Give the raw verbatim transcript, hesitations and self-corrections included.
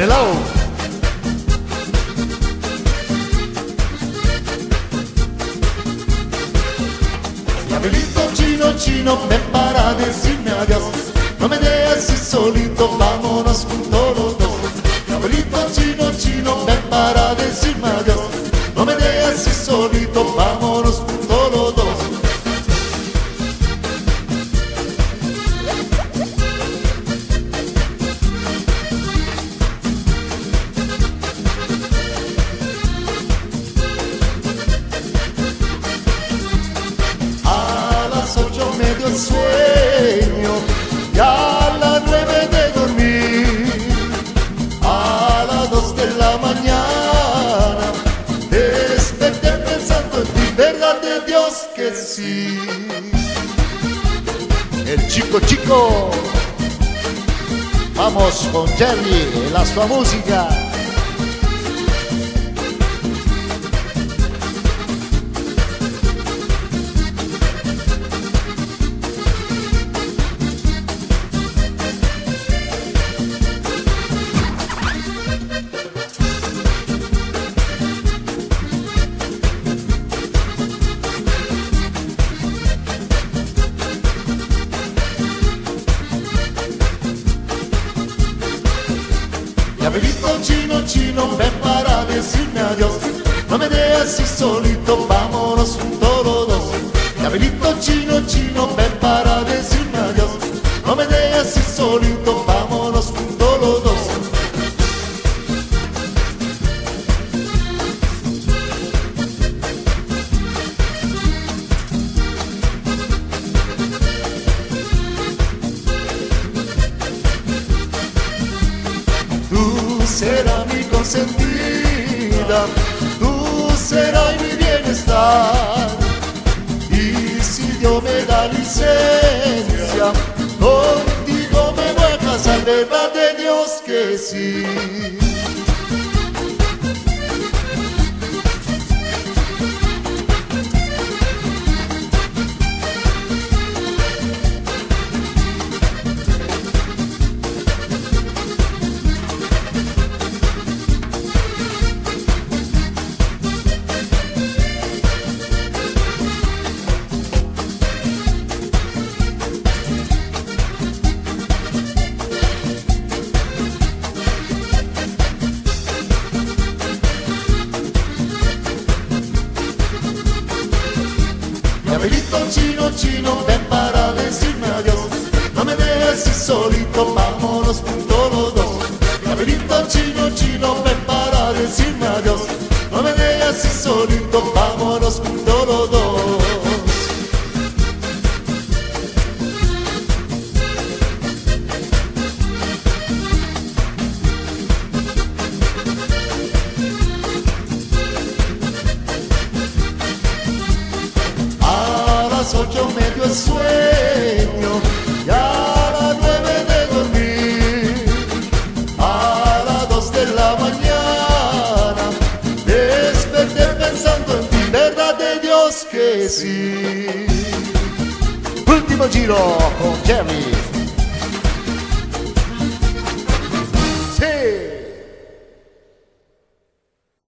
Hello. Diablito chino, chino, ven para decirme adiós. No me dejes así solito, vámonos juntos los dos. Diablito chino, chino, ven para decirme adiós. No me dejes así solito, vámonos juntos los dos. A las ocho me dio sueño y a las nueve de dormir. A las dos de la mañana desperté pensando en ti, verdad de Dios que sí. El chico chico, vamos con Jerry, la sua música. Diablito chino, chino, ven para decirme adiós. No me dejes así solito, vámonos juntos los dos. Diablito chino, chino, ven para decirme adiós. No me dejes así solito, vámonos juntos los dos. Tú serás mi consentida, tú serás mi bienestar. Y si Dios me da licencia, contigo me voy a casar, verdad de Dios que sí. Diablito chino, chino, ven para decirme adiós. No me dejes así solito, vámonos juntos los dos. Diablito chino, chino, ven para decirme adiós. No me dejes así solito, vámonos juntos los dos. A las ocho me dio el sueño y a las nueve de dormir. A las dos de la mañana desperté pensando en ti, verdad de Dios que sí. Último giro con Jerry.